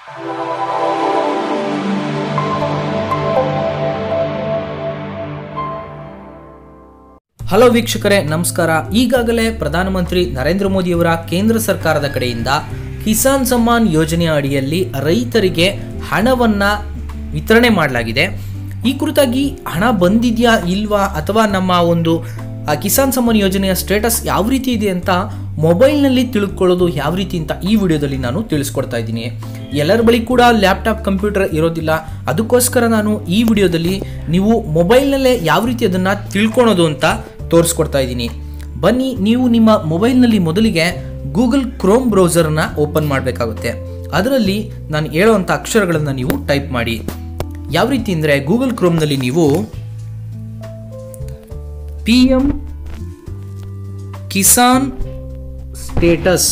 Hello ವೀಕ್ಷಕರೇ, ನಮಸ್ಕಾರ. ಈಗಾಗಲೇ ಪ್ರಧಾನಮಂತ್ರಿ ನರೇಂದ್ರ ಮೋದಿಯವರ ಕೇಂದ್ರ ಸರ್ಕಾರದ ಕಡೆಯಿಂದ ಕಿಸಾನ್ ಸಮ್ಮಾನ್ ಯೋಜನೆಯ ಅಡಿಯಲ್ಲಿ ರೈತರಿಗೆ ಹಣವನ್ನು ವಿತರಣೆ ಮಾಡಲಾಗಿದೆ. ಈ ಕುರಿತಾಗಿ ಹಣ ಬಂದಿದೆಯಾ ಇಲ್ವಾ ಅಥವಾ ನಮ್ಮ ಒಂದು ಕಿಸಾನ್ ಸಮ್ಮಾನ್ ಯೋಜನೆಯ ಸ್ಟೇಟಸ್ ಯಾವ ರೀತಿ ಇದೆ ಅಂತ ಮೊಬೈಲ್ನಲ್ಲಿ ತಿಳ್ಕೊಳ್ಳೋದು ಯಾವ ರೀತಿ ಅಂತ ಈ ವಿಡಿಯೋದಲ್ಲಿ ನಾನು ತಿಳಿಸ್ಕೊಡ್ತಾ ಇದ್ದೀನಿ. ಎಲ್ಲರ ಬಳಿ ಕೂಡ ಲ್ಯಾಪ್ಟಾಪ್ ಕಂಪ್ಯೂಟರ್ ಇರೋದಿಲ್ಲ. ಅದಕ್ಕೋಸ್ಕರ ನಾನು ಈ ವಿಡಿಯೋದಲ್ಲಿ ನೀವು ಮೊಬೈಲ್ನಲ್ಲೇ ಯಾವ ರೀತಿ ಅದನ್ನು ತಿಳ್ಕೊಳೋದು ಅಂತ ತೋರಿಸ್ಕೊಡ್ತಾ ಇದ್ದೀನಿ. ಬನ್ನಿ, ನೀವು ನಿಮ್ಮ ಮೊಬೈಲ್ನಲ್ಲಿ ಮೊದಲಿಗೆ ಗೂಗಲ್ ಕ್ರೋಮ್ ಬ್ರೌಸರ್ನ ಓಪನ್ ಮಾಡಬೇಕಾಗುತ್ತೆ. ಅದರಲ್ಲಿ ನಾನು ಹೇಳೋವಂಥ ಅಕ್ಷರಗಳನ್ನು ನೀವು ಟೈಪ್ ಮಾಡಿ. ಯಾವ ರೀತಿ ಅಂದರೆ ಗೂಗಲ್ ಕ್ರೋಮ್ನಲ್ಲಿ ನೀವು PM ಕಿಸಾನ್ ಸ್ಟೇಟಸ್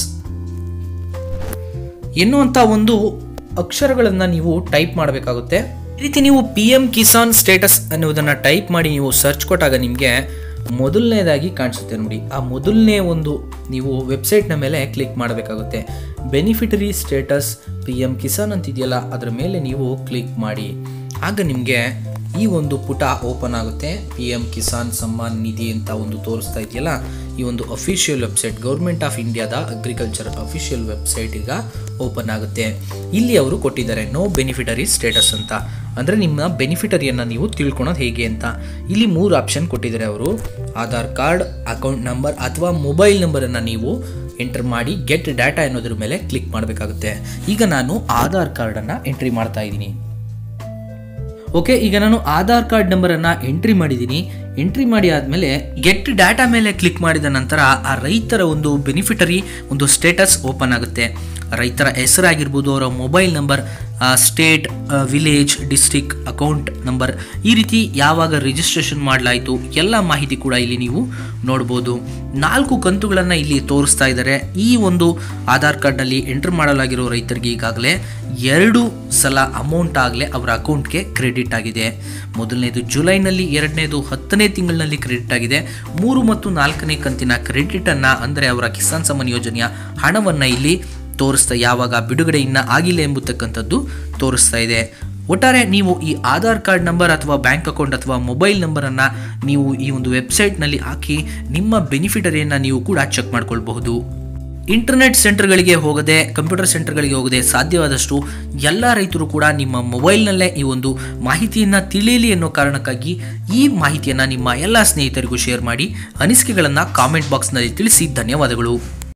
ಎನ್ನುವಂಥ ಒಂದು ಅಕ್ಷರಗಳನ್ನು ನೀವು ಟೈಪ್ ಮಾಡಬೇಕಾಗುತ್ತೆ. ಈ ರೀತಿ ನೀವು PM ಕಿಸಾನ್ ಸ್ಟೇಟಸ್ ಅನ್ನುವುದನ್ನು ಟೈಪ್ ಮಾಡಿ ನೀವು ಸರ್ಚ್ ಕೊಟ್ಟಾಗ ನಿಮಗೆ ಮೊದಲನೇದಾಗಿ ಕಾಣಿಸುತ್ತೆ ನೋಡಿ. ಆ ಮೊದಲನೇ ಒಂದು ನೀವು ವೆಬ್ಸೈಟ್ನ ಮೇಲೆ ಕ್ಲಿಕ್ ಮಾಡಬೇಕಾಗುತ್ತೆ. ಬೆನಿಫಿಟರಿ ಸ್ಟೇಟಸ್ PM ಕಿಸಾನ್ ಅಂತಿದೆಯಲ್ಲ, ಅದರ ಮೇಲೆ ನೀವು ಕ್ಲಿಕ್ ಮಾಡಿ. ಆಗ ನಿಮಗೆ ಈ ಒಂದು ಪುಟ ಓಪನ್ ಆಗುತ್ತೆ. PM ಕಿಸಾನ್ ಸಮ್ಮಾನ್ ನಿಧಿ ಅಂತ ಒಂದು ತೋರಿಸ್ತಾ ಇದೆಯಲ್ಲ, ಈ ಒಂದು ಅಫಿಷಿಯಲ್ ವೆಬ್ಸೈಟ್, ಗೌರ್ಮೆಂಟ್ ಆಫ್ ಇಂಡಿಯಾದ ಅಗ್ರಿಕಲ್ಚರ್ ಅಫಿಷಿಯಲ್ ವೆಬ್ಸೈಟ್ ಈಗ ಓಪನ್ ಆಗುತ್ತೆ. ಇಲ್ಲಿ ಅವರು ಕೊಟ್ಟಿದ್ದಾರೆ ನೋ ಬೆನಿಫಿಟರಿ ಸ್ಟೇಟಸ್ ಅಂತ, ಅಂದರೆ ನಿಮ್ಮ ಬೆನಿಫಿಟರಿಯನ್ನು ನೀವು ತಿಳ್ಕೊಳೋದು ಹೇಗೆ ಅಂತ. ಇಲ್ಲಿ 3 ಆಪ್ಷನ್ ಕೊಟ್ಟಿದ್ದಾರೆ ಅವರು. ಆಧಾರ್ ಕಾರ್ಡ್, ಅಕೌಂಟ್ ನಂಬರ್ ಅಥವಾ ಮೊಬೈಲ್ ನಂಬರನ್ನು ನೀವು ಎಂಟರ್ ಮಾಡಿ ಗೆಟ್ ಡಾಟಾ ಅನ್ನೋದ್ರ ಮೇಲೆ ಕ್ಲಿಕ್ ಮಾಡಬೇಕಾಗುತ್ತೆ. ಈಗ ನಾನು ಆಧಾರ್ ಕಾರ್ಡನ್ನು ಎಂಟ್ರಿ ಮಾಡ್ತಾ ಇದ್ದೀನಿ. ಓಕೆ, ಈಗ ನಾನು ಆಧಾರ್ ಕಾರ್ಡ್ ನಂಬರನ್ನು ಎಂಟ್ರಿ ಮಾಡಿದ್ದೀನಿ. ಎಂಟ್ರಿ ಮಾಡಿ ಆದಮೇಲೆ ಗೆಟ್ ಡಾಟಾ ಮೇಲೆ ಕ್ಲಿಕ್ ಮಾಡಿದ ನಂತರ ಆ ರೈತರ ಒಂದು ಬೆನಿಫಿಟರಿ ಒಂದು ಸ್ಟೇಟಸ್ ಓಪನ್ ಆಗುತ್ತೆ. ರೈತರ ಹೆಸರಾಗಿರ್ಬೋದು, ಅವರ mobile number, state, village, district, account number, ಈ ರೀತಿ ಯಾವಾಗ ರಿಜಿಸ್ಟ್ರೇಷನ್ ಮಾಡಲಾಯಿತು ಎಲ್ಲ ಮಾಹಿತಿ ಕೂಡ ಇಲ್ಲಿ ನೀವು ನೋಡ್ಬೋದು. 4 ಕಂತುಗಳನ್ನು ಇಲ್ಲಿ ತೋರಿಸ್ತಾ ಇದ್ದಾರೆ. ಈ ಒಂದು ಆಧಾರ್ ಕಾರ್ಡ್ನಲ್ಲಿ ಎಂಟರ್ ಮಾಡಲಾಗಿರೋ ರೈತರಿಗೆ ಈಗಾಗಲೇ 2 ಸಲ ಅಮೌಂಟ್ ಆಗಲೇ ಅವರ ಅಕೌಂಟ್ಗೆ ಕ್ರೆಡಿಟ್ ಆಗಿದೆ. ಮೊದಲನೇದು ಜುಲೈನಲ್ಲಿ, ಎರಡನೇದು 10ನೇ ತಿಂಗಳಿನಲ್ಲಿ ಕ್ರೆಡಿಟ್ ಆಗಿದೆ. 3 ಮತ್ತು 4ನೇ ಕಂತಿನ ಕ್ರೆಡಿಟನ್ನು ಅಂದರೆ ಅವರ ಕಿಸಾನ್ ಸಮ್ಮಾನ್ ಯೋಜನೆಯ ಹಣವನ್ನು ಇಲ್ಲಿ ತೋರಿಸ್ತಾ, ಯಾವಾಗ ಬಿಡುಗಡೆ ಇನ್ನ ಆಗಿಲ್ಲ ಎಂಬತಕ್ಕಂಥದ್ದು ತೋರಿಸ್ತಾ ಇದೆ. ಒಟ್ಟಾರೆ ನೀವು ಈ ಆಧಾರ್ ಕಾರ್ಡ್ ನಂಬರ್ ಅಥವಾ ಬ್ಯಾಂಕ್ ಅಕೌಂಟ್ ಅಥವಾ ಮೊಬೈಲ್ ನಂಬರನ್ನು ನೀವು ಈ ಒಂದು ವೆಬ್ಸೈಟ್ನಲ್ಲಿ ಹಾಕಿ ನಿಮ್ಮ ಬೆನಿಫಿಟರಿಯನ್ನು ನೀವು ಕೂಡ ಚೆಕ್ ಮಾಡ್ಕೊಳ್ಬಹುದು. ಇಂಟರ್ನೆಟ್ ಸೆಂಟರ್ಗಳಿಗೆ ಹೋಗದೆ, ಕಂಪ್ಯೂಟರ್ ಸೆಂಟರ್ಗಳಿಗೆ ಹೋಗದೆ ಸಾಧ್ಯವಾದಷ್ಟು ಎಲ್ಲ ರೈತರು ಕೂಡ ನಿಮ್ಮ ಮೊಬೈಲ್ನಲ್ಲೇ ಈ ಒಂದು ಮಾಹಿತಿಯನ್ನು ತಿಳಿಯಲಿ ಅನ್ನೋ ಕಾರಣಕ್ಕಾಗಿ ಈ ಮಾಹಿತಿಯನ್ನು ನಿಮ್ಮ ಎಲ್ಲ ಸ್ನೇಹಿತರಿಗೂ ಶೇರ್ ಮಾಡಿ. ಅನಿಸಿಕೆಗಳನ್ನು ಕಾಮೆಂಟ್ ಬಾಕ್ಸ್ನಲ್ಲಿ ತಿಳಿಸಿ. ಧನ್ಯವಾದಗಳು.